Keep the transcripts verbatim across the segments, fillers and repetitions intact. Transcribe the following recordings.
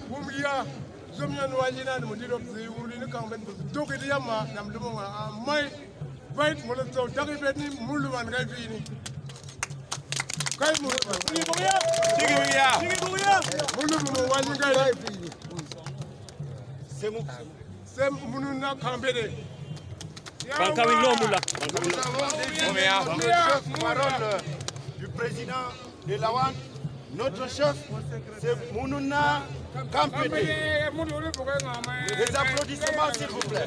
Wumia, Zomian Wajina, the Mudir of the Wulin Convent, took it Yama, Namluma, my right Moloto, Dagibet, Mulu and Ravini. Sem Mununa Kambede. Parole du président de Lawan, notre chef, c'est Mounouna Kampede. Les applaudissements, s'il vous plaît.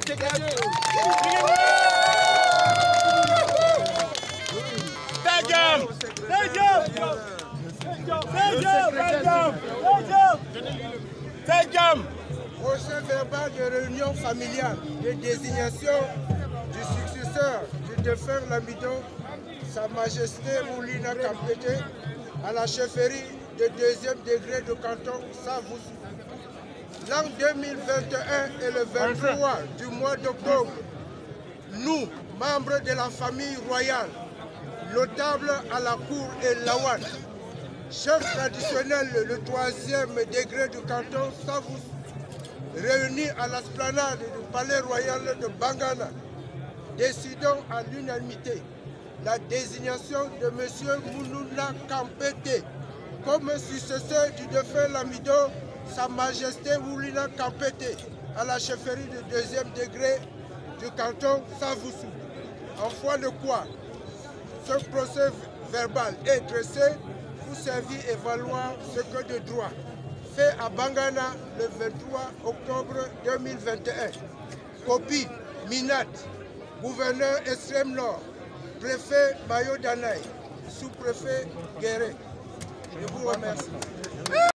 Procès verbal de réunion familiale de désignation du successeur du défunt Lamido, Sa Majesté Moulina Kampede, à la chefferie de deuxième degré de canton Savoussou. L'an deux mille vingt et un et le vingt-trois du mois d'octobre, nous, membres de la famille royale, notables à la cour et Lawan, chef traditionnel le troisième degré du canton Savoussou, réunis à l'esplanade du palais royal de Bangana, décidons à l'unanimité la désignation de M. Mounouna Kampede comme successeur du défunt Lamido, Sa Majesté Moulina Kampede, à la chefferie du deuxième degré du canton Savoussou. En foi de quoi, ce procès verbal est dressé pour servir et valoir ce que de droit, fait à Bangana le vingt-trois octobre deux mille vingt et un. Copie, Minat, gouverneur extrême nord, préfet Mayo Danaï, sous-préfet Guéré. Je vous remercie.